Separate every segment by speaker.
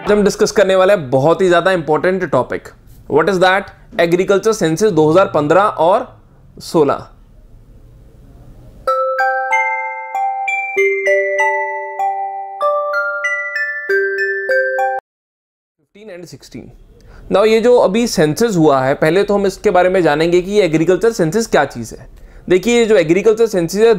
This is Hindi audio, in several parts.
Speaker 1: हम डिस्कस करने वाले हैं बहुत ही ज्यादा important topic. What is that? Agriculture census 2015 और 16। एंड 16। नाउ ये जो अभी सेंसस हुआ है, पहले तो हम इसके बारे में जानेंगे कि ये एग्रीकल्चर सेंसस क्या चीज है। देखिए, ये जो एग्रीकल्चर सेंसस है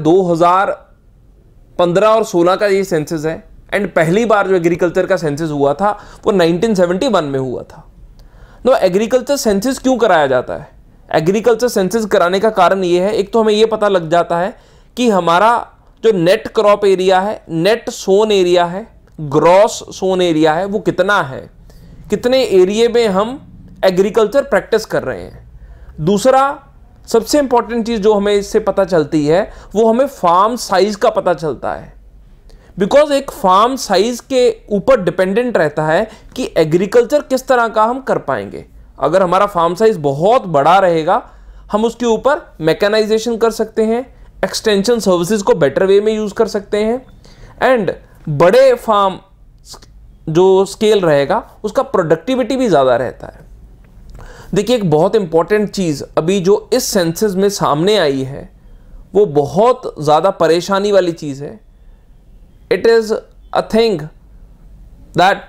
Speaker 1: 2015 और 16 का ये सेंसस है। एंड पहली बार जो एग्रीकल्चर का सेंसस हुआ था वो 1971 में हुआ था। नो, एग्रीकल्चर सेंसस क्यों कराया जाता है? एग्रीकल्चर सेंसस कराने का कारण ये है, एक तो हमें ये पता लग जाता है कि हमारा जो नेट क्रॉप एरिया है, नेट सोन एरिया है, ग्रॉस सोन एरिया है, वो कितना है, कितने एरिया में हम एग्रीकल्चर प्रैक्टिस कर रहे हैं। दूसरा सबसे इंपॉर्टेंट चीज जो हमें इससे पता चलती है वो हमें फार्म साइज का पता चलता है। बिकॉज एक फार्म साइज के ऊपर डिपेंडेंट रहता है कि एग्रीकल्चर किस तरह का हम कर पाएंगे। अगर हमारा फार्म साइज बहुत बड़ा रहेगा, हम उसके ऊपर मैकेनाइजेशन कर सकते हैं, एक्सटेंशन सर्विसेज को बेटर वे में यूज कर सकते हैं, एंड बड़े फार्म जो स्केल रहेगा उसका प्रोडक्टिविटी भी ज्यादा रहता है। देखिए, एक बहुत इंपॉर्टेंट चीज अभी जो इस सेंसस में सामने आई है वो बहुत ज्यादा परेशानी वाली चीज है। It is a thing that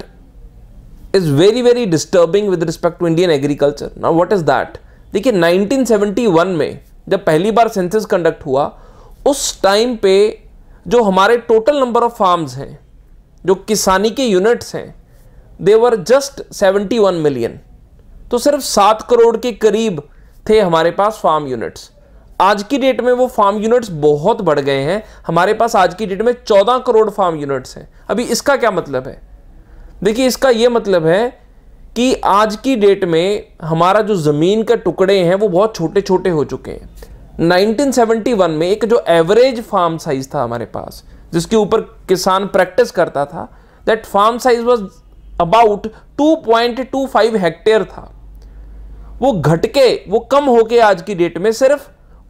Speaker 1: is very disturbing with respect to Indian agriculture. Now what is that? देखिए, 1971 में जब पहली बार सेंसस कंडक्ट हुआ, उस टाइम पे जो हमारे टोटल नंबर ऑफ फार्म्स हैं, जो किसानी के यूनिट्स हैं, दे वर जस्ट 71 मिलियन। तो सिर्फ 7 करोड़ के करीब थे हमारे पास फार्म यूनिट्स। आज की डेट में वो फार्म यूनिट्स बहुत बढ़ गए हैं। हमारे पास आज की डेट में 14 करोड़ फार्म यूनिट्स हैं। अभी इसका क्या मतलब है? देखिए, इसका ये मतलब है कि आज की डेट में हमारा जो ज़मीन के टुकड़े हैं वो बहुत छोटे छोटे हो चुके हैं। 1971 में एक जो एवरेज फार्म साइज था हमारे पास, जिसके ऊपर किसान प्रैक्टिस करता था, that farm size was about 2.25 hectare था। वो घट के, वो कम होके आज की डेट में सिर्फ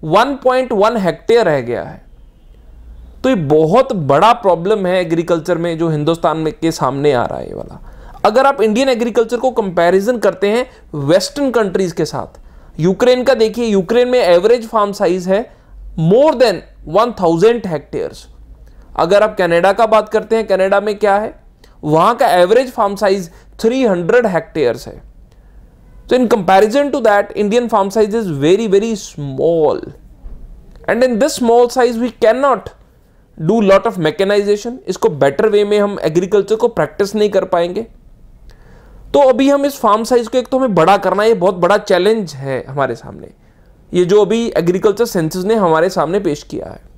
Speaker 1: 1.1 हेक्टेयर रह गया है। तो ये बहुत बड़ा प्रॉब्लम है एग्रीकल्चर में जो हिंदुस्तान में के सामने आ रहा है ये वाला। अगर आप इंडियन एग्रीकल्चर को कंपैरिजन करते हैं वेस्टर्न कंट्रीज के साथ, यूक्रेन का देखिए, यूक्रेन में एवरेज फार्म साइज है मोर देन 1000 हेक्टेयर्स। अगर आप कनाडा का बात करते हैं, कनाडा में क्या है, वहां का एवरेज फार्म साइज 300 हेक्टेयर्स है। So in comparison to that, Indian farm size is very small, and in this small size we cannot do lot of mechanization. इसको better way में हम एग्रीकल्चर को प्रैक्टिस नहीं कर पाएंगे। तो अभी हम इस फार्म साइज को, एक तो हमें बड़ा करना, ये बहुत बड़ा चैलेंज है हमारे सामने, ये जो अभी एग्रीकल्चर सेंसस ने हमारे सामने पेश किया है।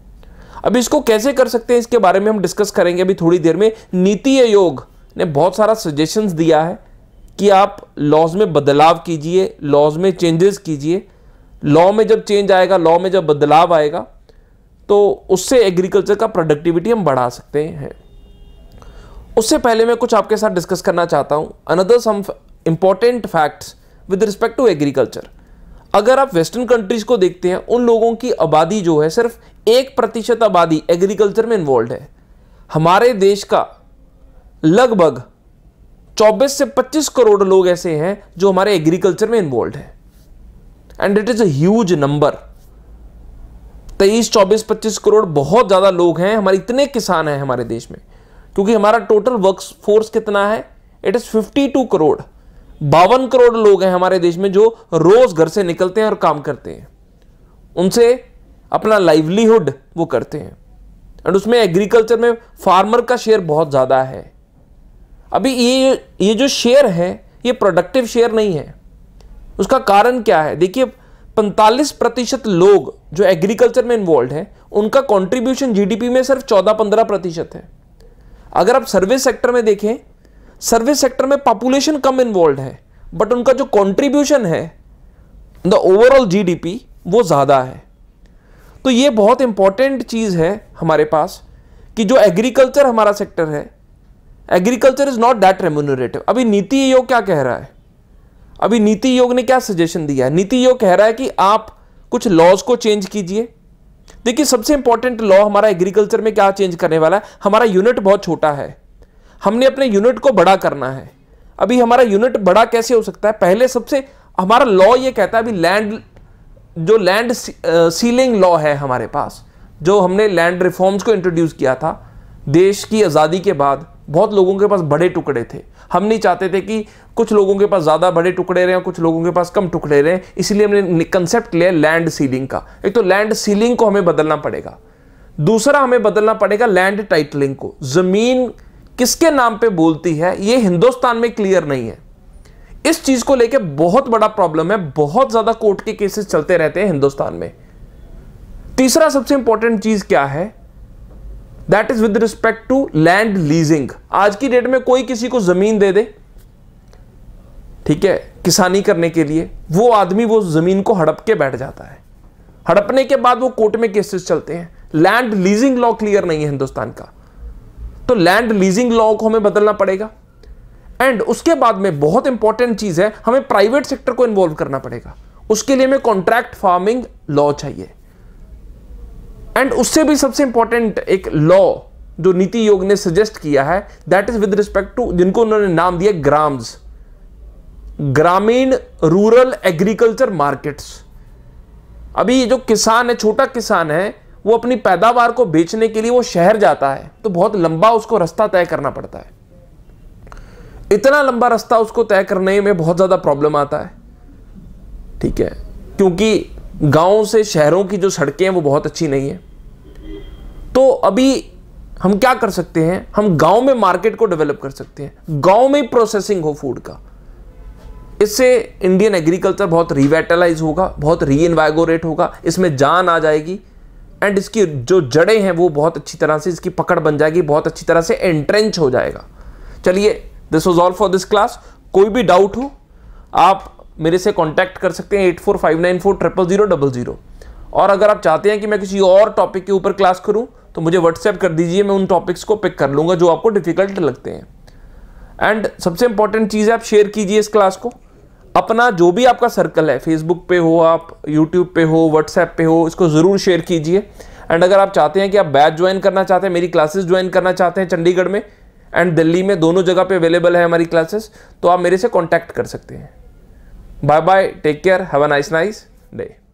Speaker 1: अभी इसको कैसे कर सकते हैं, इसके बारे में हम डिस्कस करेंगे अभी थोड़ी देर में। नीति आयोग ने बहुत सारा सजेशंस दिया है कि आप लॉज में बदलाव कीजिए, लॉज में चेंजेस कीजिए। लॉ में जब चेंज आएगा, लॉ में जब बदलाव आएगा, तो उससे एग्रीकल्चर का प्रोडक्टिविटी हम बढ़ा सकते हैं। उससे पहले मैं कुछ आपके साथ डिस्कस करना चाहता हूं, another some important facts with respect to agriculture. अगर आप वेस्टर्न कंट्रीज को देखते हैं, उन लोगों की आबादी जो है, सिर्फ 1% आबादी एग्रीकल्चर में इन्वॉल्व है। हमारे देश का लगभग 24 से 25 करोड़ लोग ऐसे हैं जो हमारे एग्रीकल्चर में इन्वॉल्व हैं, and it is a huge number. 23, 24, 25 crore बहुत ज्यादा लोग हैं, हमारे इतने किसान हैं हमारे देश में। क्योंकि हमारा टोटल वर्क फोर्स कितना है, इट इज 52 करोड़। 52 करोड़ लोग हैं हमारे देश में जो रोज घर से निकलते हैं और काम करते हैं, उनसे अपना लाइवलीहुड वो करते हैं, एंड उसमें एग्रीकल्चर में फार्मर का शेयर बहुत ज्यादा है। अभी ये जो शेयर है, ये प्रोडक्टिव शेयर नहीं है। उसका कारण क्या है? देखिए, 45% लोग जो एग्रीकल्चर में इन्वॉल्व हैं, उनका कंट्रीब्यूशन जीडीपी में सिर्फ 14-15% है। अगर आप सर्विस सेक्टर में देखें, सर्विस सेक्टर में पॉपुलेशन कम इन्वॉल्व है, बट उनका जो कंट्रीब्यूशन है द ओवरऑल जीडीपी वो ज्यादा है। तो ये बहुत इंपॉर्टेंट चीज है हमारे पास कि जो एग्रीकल्चर हमारा सेक्टर है, agriculture is not that remunerative. अभी नीति आयोग क्या कह रहा है? अभी नीति आयोग ने क्या सजेशन दिया है? नीति आयोग कह रहा है कि आप कुछ लॉज को चेंज कीजिए। देखिए, सबसे इंपॉर्टेंट लॉ हमारा एग्रीकल्चर में क्या चेंज करने वाला है, हमारा यूनिट बहुत छोटा है। हमने अपने यूनिट को बड़ा करना है। अभी हमारा यूनिट बड़ा कैसे हो सकता है? पहले सबसे हमारा लॉ ये कहता है, अभी लैंड सीलिंग लॉ है हमारे पास, जो हमने लैंड रिफॉर्म्स को इंट्रोड्यूस किया था देश की आज़ादी के बाद। बहुत लोगों के पास बड़े टुकड़े थे, हम नहीं चाहते थे कि कुछ लोगों के पास ज़्यादा बड़े टुकड़े रहे, कुछ लोगों के पास कम टुकड़े रहे, इसलिए हमने कंसेप्ट लिया लैंड सीलिंग का। एक तो लैंड सीलिंग को हमें बदलना पड़ेगा, दूसरा हमें बदलना पड़ेगा लैंड टाइटलिंग को। ज़मीन किसके नाम पे बोलती है ये हिंदुस्तान में क्लियर नहीं है। इस चीज़ को लेकर बहुत बड़ा प्रॉब्लम है, बहुत ज़्यादा कोर्ट के केसेस चलते रहते हैं हिंदुस्तान में। तीसरा सबसे इंपॉर्टेंट चीज़ क्या है? That is with respect to land leasing. आज की डेट में कोई किसी को जमीन दे दे, ठीक है, किसानी करने के लिए, वो आदमी वो जमीन को हड़प के बैठ जाता है। हड़पने के बाद वो कोर्ट में केसेस चलते हैं। लैंड लीजिंग लॉ क्लियर नहीं है हिंदुस्तान का, तो लैंड लीजिंग लॉ को हमें बदलना पड़ेगा। एंड उसके बाद में बहुत इंपॉर्टेंट चीज है, हमें प्राइवेट सेक्टर को इन्वॉल्व करना पड़ेगा। उसके लिए हमें कॉन्ट्रैक्ट फार्मिंग लॉ चाहिए। एंड उससे भी सबसे इंपॉर्टेंट एक लॉ जो नीति आयोग ने सजेस्ट किया है, that is with respect to, जिनको उन्होंने नाम दिया ग्राम्स, ग्रामीण रूरल एग्रीकल्चर मार्केट्स। अभी जो किसान है, छोटा किसान है, वो अपनी पैदावार को बेचने के लिए वो शहर जाता है, तो बहुत लंबा उसको रास्ता तय करना पड़ता है। इतना लंबा रास्ता उसको तय करने में बहुत ज्यादा प्रॉब्लम आता है, ठीक है, क्योंकि गांव से शहरों की जो सड़कें हैं वो बहुत अच्छी नहीं है। तो अभी हम क्या कर सकते हैं? हम गांव में मार्केट को डेवलप कर सकते हैं, गांव में प्रोसेसिंग हो फूड का। इससे इंडियन एग्रीकल्चर बहुत रिवाइटलाइज होगा, बहुत रीइन्वाइगोरेट होगा, इसमें जान आ जाएगी। एंड इसकी जो जड़ें हैं वो बहुत अच्छी तरह से, इसकी पकड़ बन जाएगी, बहुत अच्छी तरह से एंट्रेंच हो जाएगा। चलिए, this was all for this class. कोई भी डाउट हो आप मेरे से कांटेक्ट कर सकते हैं 8459400000। और अगर आप चाहते हैं कि मैं किसी और टॉपिक के ऊपर क्लास करूं तो मुझे व्हाट्सएप कर दीजिए, मैं उन टॉपिक्स को पिक कर लूंगा जो आपको डिफिकल्ट लगते हैं। एंड सबसे इंपॉर्टेंट चीज़ है, आप शेयर कीजिए इस क्लास को। अपना जो भी आपका सर्कल है, फेसबुक पे हो, आप यूट्यूब पे हो, व्हाट्सएप पे हो, इसको ज़रूर शेयर कीजिए। एंड अगर आप चाहते हैं कि आप बैच ज्वाइन करना चाहते हैं, मेरी क्लासेस ज्वाइन करना चाहते हैं चंडीगढ़ में एंड दिल्ली में, दोनों जगह पे अवेलेबल है हमारी क्लासेस, तो आप मेरे से कॉन्टैक्ट कर सकते हैं। Bye bye, take care, have a nice day.